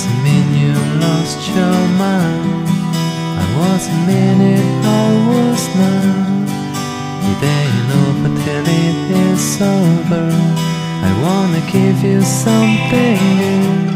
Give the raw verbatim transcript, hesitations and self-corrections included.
doesn't mean you lost your mind. I wasn't meaning I was not. It ain't over till it is over. I wanna give you something new.